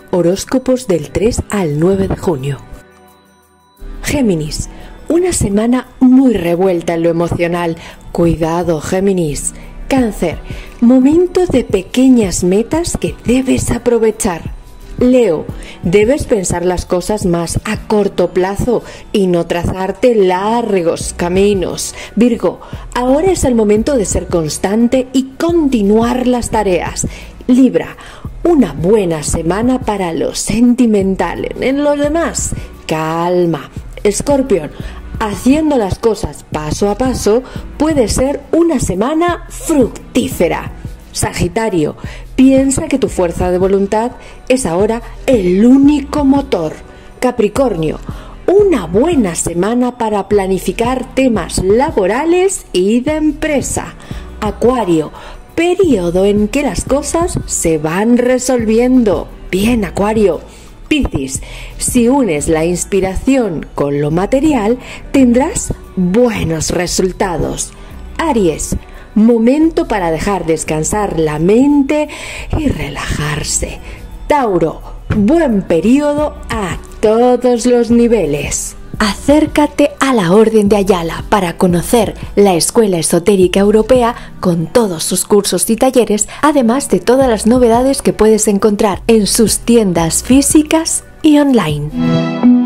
Horóscopos del 3 al 9 de junio. Géminis, una semana muy revuelta en lo emocional. Cuidado, Géminis. Cáncer, momento de pequeñas metas que debes aprovechar. Leo, debes pensar las cosas más a corto plazo y no trazarte largos caminos. Virgo, ahora es el momento de ser constante y continuar las tareas. Libra, una buena semana para lo sentimental. En lo demás, calma. Escorpión, haciendo las cosas paso a paso puede ser una semana fructífera. Sagitario, piensa que tu fuerza de voluntad es ahora el único motor. Capricornio, una buena semana para planificar temas laborales y de empresa. Acuario, periodo en que las cosas se van resolviendo. Bien, Acuario. Piscis, si unes la inspiración con lo material, tendrás buenos resultados. Aries, momento para dejar descansar la mente y relajarse. Tauro, buen periodo a todos los niveles. Acércate a la Orden de Ayala para conocer la Escuela Esotérica Europea con todos sus cursos y talleres, además de todas las novedades que puedes encontrar en sus tiendas físicas y online.